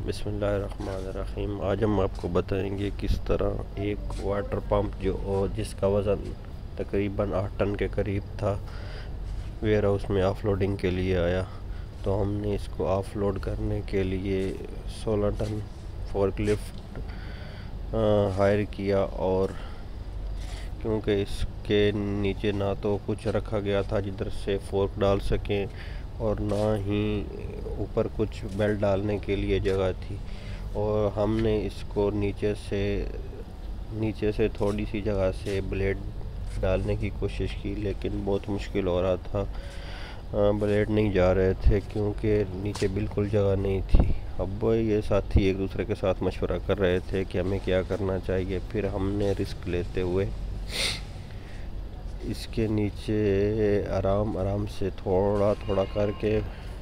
बिस्मिल्लाहिर्रहमानिर्रहीम। आज हम आपको बताएंगे किस तरह एक वाटर पंप जिसका वज़न तकरीबन 8 टन के करीब था, वेयर हाउस में ऑफलोडिंग के लिए आया। तो हमने इसको ऑफलोड करने के लिए 16 टन फोर्कलिफ्ट हायर किया, और क्योंकि इसके नीचे ना तो कुछ रखा गया था जिधर से फोर्क डाल सकें, और ना ही ऊपर कुछ बेल्ट डालने के लिए जगह थी, और हमने इसको नीचे से थोड़ी सी जगह से ब्लेड डालने की कोशिश की, लेकिन बहुत मुश्किल हो रहा था। ब्लेड नहीं जा रहे थे क्योंकि नीचे बिल्कुल जगह नहीं थी। अब ये साथी एक दूसरे के साथ मशवरा कर रहे थे कि हमें क्या करना चाहिए। फिर हमने रिस्क लेते हुए इसके नीचे आराम आराम से थोड़ा थोड़ा करके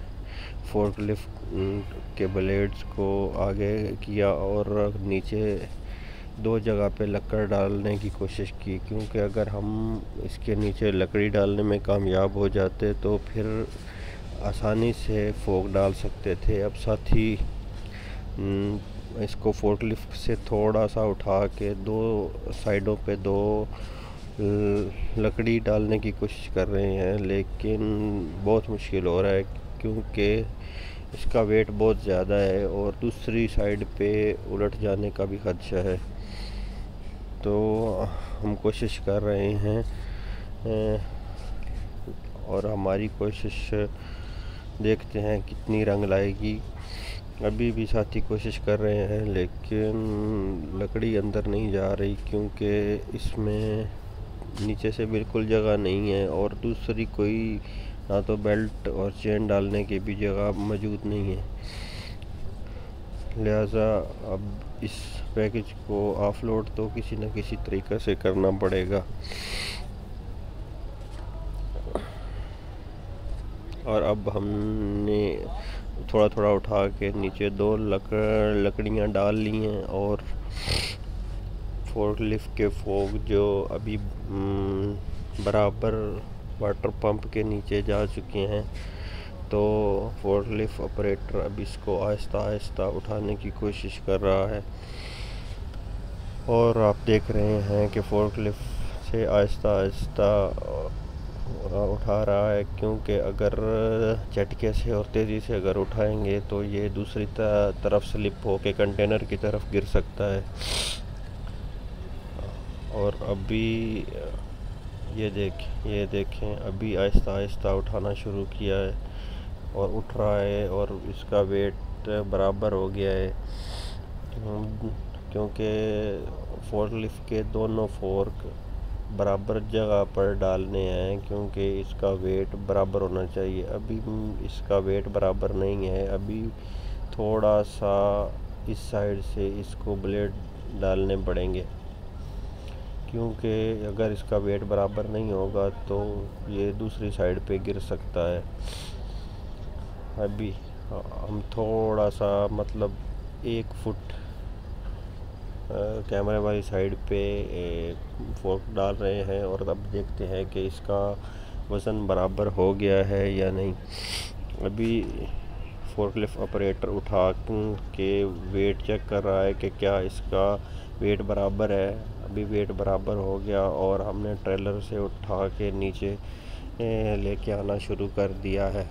फोर्कलिफ्ट के ब्लेड्स को आगे किया, और नीचे 2 जगह पे लकड़ डालने की कोशिश की, क्योंकि अगर हम इसके नीचे लकड़ी डालने में कामयाब हो जाते तो फिर आसानी से फोक डाल सकते थे। अब साथ ही इसको फोर्कलिफ्ट से थोड़ा सा उठा के 2 साइडों पे 2 लकड़ी डालने की कोशिश कर रहे हैं, लेकिन बहुत मुश्किल हो रहा है क्योंकि इसका वेट बहुत ज़्यादा है और दूसरी साइड पे उलट जाने का भी खदशा है। तो हम कोशिश कर रहे हैं, और हमारी कोशिश देखते हैं कितनी रंग लाएगी। अभी भी साथी कोशिश कर रहे हैं, लेकिन लकड़ी अंदर नहीं जा रही क्योंकि इसमें नीचे से बिल्कुल जगह नहीं है, और दूसरी कोई ना तो बेल्ट और चेन डालने की भी जगह मौजूद नहीं है। लिहाजा अब इस पैकेज को ऑफलोड तो किसी न किसी तरीक़े से करना पड़ेगा। और अब हमने थोड़ा थोड़ा उठा के नीचे 2 लकड़ियाँ डाल ली हैं, और फोर्कलिफ्ट के फोक जो अभी बराबर वाटर पंप के नीचे जा चुके हैं, तो फोर्कलिफ्ट ऑपरेटर अब इसको आहिस्ता आहिस्ता उठाने की कोशिश कर रहा है। और आप देख रहे हैं कि फोर्कलिफ्ट से आहिस्ता आहिस्ता उठा रहा है, क्योंकि अगर झटके से और तेज़ी से अगर उठाएंगे तो ये दूसरी तरफ स्लिप होके कंटेनर की तरफ गिर सकता है। और अभी ये देखें अभी आहिस्ता आहिस्ता उठाना शुरू किया है और उठ रहा है, और इसका वेट बराबर हो गया है, क्योंकि फोर्कलिफ्ट के दोनों फोर्क बराबर जगह पर डालने हैं, क्योंकि इसका वेट बराबर होना चाहिए। अभी इसका वेट बराबर नहीं है, अभी थोड़ा सा इस साइड से इसको ब्लेड डालने पड़ेंगे, क्योंकि अगर इसका वेट बराबर नहीं होगा तो ये दूसरी साइड पे गिर सकता है। अभी हम थोड़ा सा मतलब 1 फुट कैमरे वाली साइड पे फोर्क डाल रहे हैं, और अब देखते हैं कि इसका वज़न बराबर हो गया है या नहीं। अभी फोर्कलिफ्ट ऑपरेटर उठा के वेट चेक कर रहा है कि क्या इसका वेट बराबर है। अभी वेट बराबर हो गया, और हमने ट्रेलर से उठा के नीचे लेके आना शुरू कर दिया है।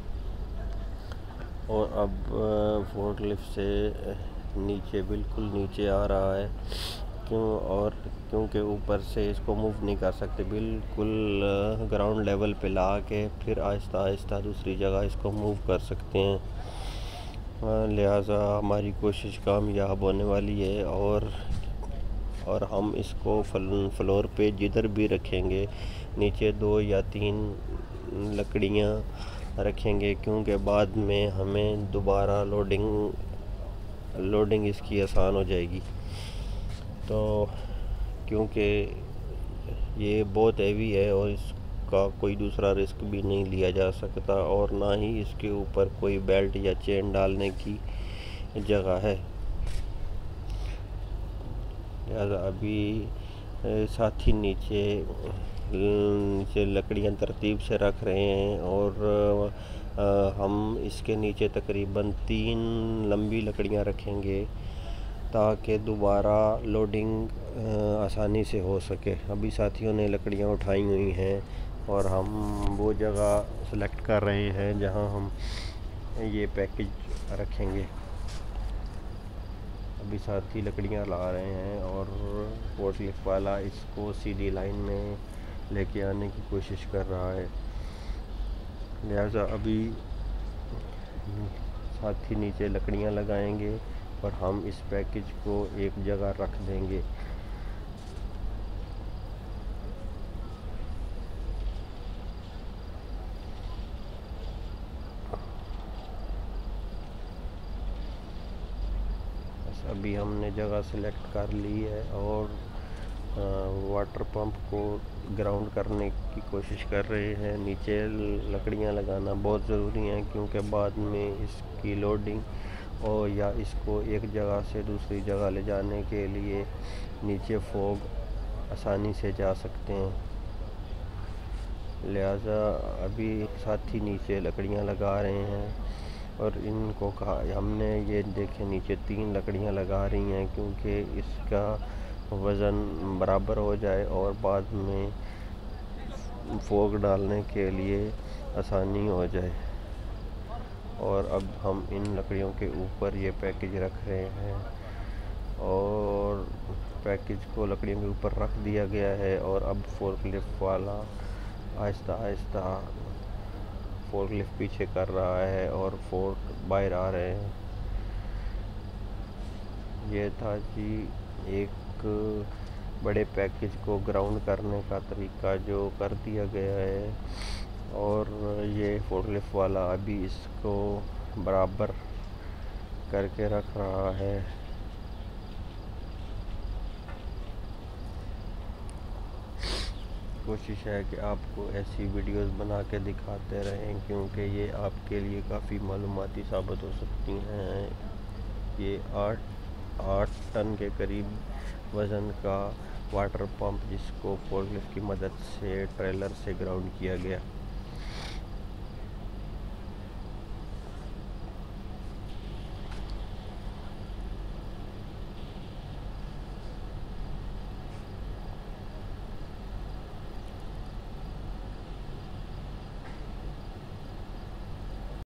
और अब फोर्कलिफ्ट से नीचे बिल्कुल नीचे आ रहा है, क्योंकि ऊपर से इसको मूव नहीं कर सकते, बिल्कुल ग्राउंड लेवल पे ला के फिर आहिस्ता आहिस्ता दूसरी जगह इसको मूव कर सकते हैं। लिहाजा हमारी कोशिश कामयाब होने वाली है, और हम इसको फ्लोर पे जिधर भी रखेंगे नीचे 2 या 3 लकड़ियाँ रखेंगे, क्योंकि बाद में हमें दोबारा लोडिंग इसकी आसान हो जाएगी। तो क्योंकि ये बहुत हैवी है और इसका कोई दूसरा रिस्क भी नहीं लिया जा सकता, और ना ही इसके ऊपर कोई बेल्ट या चेन डालने की जगह है। लिहाजा अभी साथी नीचे लकड़ियाँ तरतीब से रख रहे हैं, और हम इसके नीचे तकरीबन 3 लंबी लकड़ियाँ रखेंगे ताकि दोबारा लोडिंग आसानी से हो सके। अभी साथियों ने लकड़ियाँ उठाई हुई हैं और हम वो जगह सेलेक्ट कर रहे हैं जहां हम ये पैकेज रखेंगे। अभी साथी लकड़ियाँ ला रहे हैं और फोर्कलिफ्ट वाला इसको सीधी लाइन में लेके आने की कोशिश कर रहा है। लिहाजा अभी साथी नीचे लकड़ियाँ लगाएंगे और हम इस पैकेज को एक जगह रख देंगे। अभी हमने जगह सेलेक्ट कर ली है और वाटर पंप को ग्राउंड करने की कोशिश कर रहे हैं। नीचे लकड़ियां लगाना बहुत ज़रूरी है क्योंकि बाद में इसकी लोडिंग और या इसको एक जगह से दूसरी जगह ले जाने के लिए नीचे फोग आसानी से जा सकते हैं। लिहाजा अभी साथी नीचे लकड़ियां लगा रहे हैं और इनको कहा हमने ये देखे नीचे 3 लकड़ियां लगा रही हैं क्योंकि इसका वज़न बराबर हो जाए और बाद में फोग डालने के लिए आसानी हो जाए। और अब हम इन लकड़ियों के ऊपर ये पैकेज रख रहे हैं और पैकेज को लकड़ियों के ऊपर रख दिया गया है और अब फोर्कलिफ्ट वाला आहिस्ता आहिस्ता फोर्कलिफ्ट पीछे कर रहा है और फोर्क बाहर आ रहे हैं। ये था जी एक बड़े पैकेज को ग्राउंड करने का तरीका जो कर दिया गया है और ये फोर्कलिफ्ट वाला अभी इसको बराबर करके रख रहा है। कोशिश है कि आपको ऐसी वीडियोस बना के दिखाते रहें क्योंकि ये आपके लिए काफ़ी मालूमाती साबित हो सकती हैं। ये 8 टन के करीब वज़न का वाटर पंप जिसको फोर्कलिफ्ट की मदद से ट्रेलर से ग्राउंड किया गया।